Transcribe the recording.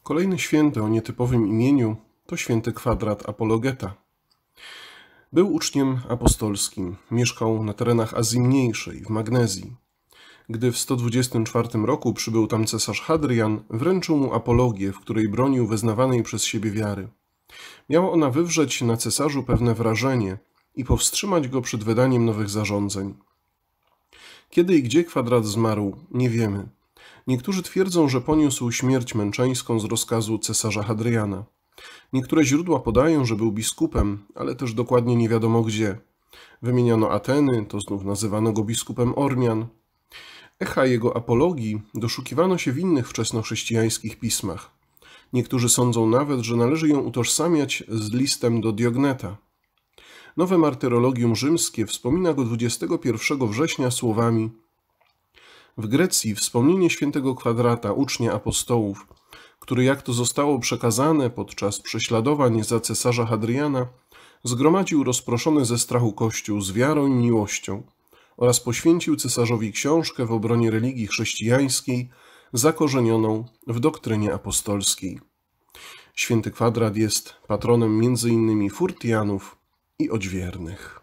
Kolejny święty o nietypowym imieniu to święty Kwadrat Apologeta. Był uczniem apostolskim, mieszkał na terenach Azji Mniejszej, w Magnezji. Gdy w 124 roku przybył tam cesarz Hadrian, wręczył mu apologię, w której bronił wyznawanej przez siebie wiary. Miała ona wywrzeć na cesarzu pewne wrażenie i powstrzymać go przed wydaniem nowych zarządzeń. Kiedy i gdzie Kwadrat zmarł, nie wiemy. Niektórzy twierdzą, że poniósł śmierć męczeńską z rozkazu cesarza Hadriana. Niektóre źródła podają, że był biskupem, ale też dokładnie nie wiadomo gdzie. Wymieniano Ateny, to znów nazywano go biskupem Ormian. Echa jego apologii doszukiwano się w innych wczesnochrześcijańskich pismach. Niektórzy sądzą nawet, że należy ją utożsamiać z listem do Diogneta. Nowe martyrologium rzymskie wspomina go 21 września słowami: w Grecji wspomnienie świętego Kwadrata, ucznia apostołów, który, jak to zostało przekazane podczas prześladowań za cesarza Hadriana, zgromadził rozproszony ze strachu Kościół z wiarą i miłością oraz poświęcił cesarzowi książkę w obronie religii chrześcijańskiej zakorzenioną w doktrynie apostolskiej. Święty Kwadrat jest patronem m.in. Furtianów i odźwiernych.